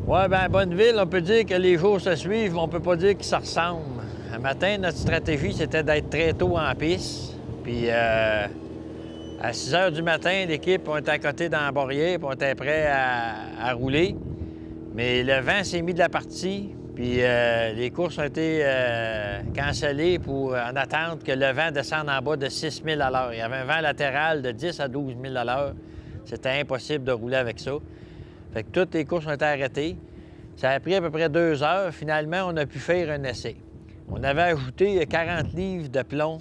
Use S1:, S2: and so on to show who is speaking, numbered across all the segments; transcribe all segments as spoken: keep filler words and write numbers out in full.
S1: Oui, bien, à Bonneville, on peut dire que les jours se suivent, mais on peut pas dire qu'ils se ressemblent. Un matin, notre stratégie, c'était d'être très tôt en piste. Puis euh, à six heures du matin, l'équipe, on était à côté dans la barrière, puis on était prêt à, à rouler. Mais le vent s'est mis de la partie, puis euh, les courses ont été euh, cancellées pour, en attente que le vent descende en bas de six mille à l'heure. Il y avait un vent latéral de dix à douze mille à l'heure. C'était impossible de rouler avec ça. Fait que toutes les courses ont été arrêtées. Ça a pris à peu près deux heures. Finalement, on a pu faire un essai. On avait ajouté quarante livres de plomb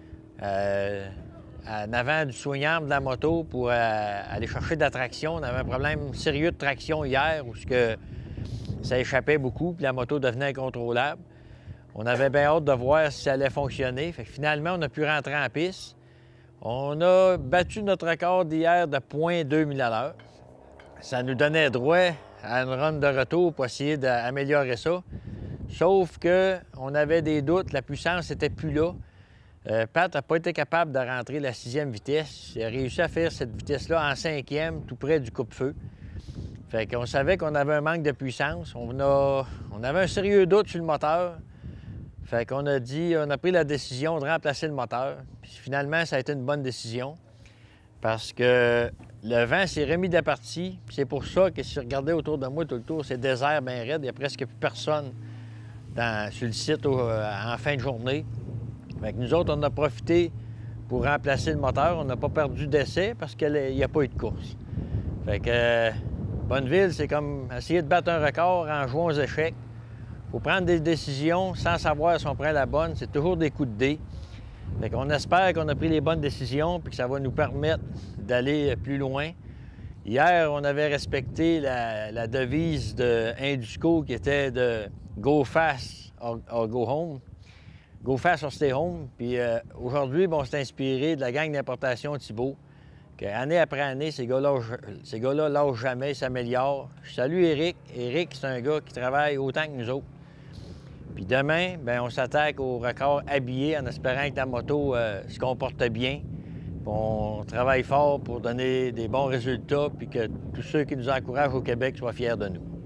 S1: euh, en avant du soignable de la moto pour euh, aller chercher de la traction. On avait un problème sérieux de traction hier où que ça échappait beaucoup puis la moto devenait incontrôlable. On avait bien hâte de voir si ça allait fonctionner. Fait que finalement, on a pu rentrer en piste. On a battu notre record d'hier de zéro virgule deux mille à l'heure. Ça nous donnait droit à une run de retour pour essayer d'améliorer ça. Sauf qu'on avait des doutes, la puissance n'était plus là. Euh, Pat n'a pas été capable de rentrer la sixième vitesse. Il a réussi à faire cette vitesse-là en cinquième, tout près du coupe-feu. Fait qu'on savait qu'on avait un manque de puissance. On, a... on avait un sérieux doute sur le moteur. Fait qu'on a dit, on a pris la décision de remplacer le moteur. Puis finalement, ça a été une bonne décision. Parce que le vent s'est remis de la partie. C'est pour ça que si vous regardez autour de moi tout le tour, c'est désert bien raide. Il n'y a presque plus personne dans, sur le site au, en fin de journée. Fait que nous autres, on a profité pour remplacer le moteur. On n'a pas perdu d'essai parce qu'il n'y a pas eu de course. Fait que euh, Bonneville, c'est comme essayer de battre un record en jouant aux échecs. Il faut prendre des décisions sans savoir si on prend la bonne. C'est toujours des coups de dés. Fait qu'on espère qu'on a pris les bonnes décisions et que ça va nous permettre d'aller plus loin. Hier, on avait respecté la, la devise de Indusco qui était de « Go fast or, or go home ». Go fast or stay home. Puis euh, aujourd'hui, bon, on s'est inspiré de la gang d'importation Thibault, qu'année après année, ces gars-là, ces gars-là lâchent jamais, ils s'améliorent. Je salue Éric. Éric, c'est un gars qui travaille autant que nous autres. Puis demain, bien, on s'attaque au record habillé en espérant que la moto euh, se comporte bien. Puis on travaille fort pour donner des bons résultats puis que tous ceux qui nous encouragent au Québec soient fiers de nous.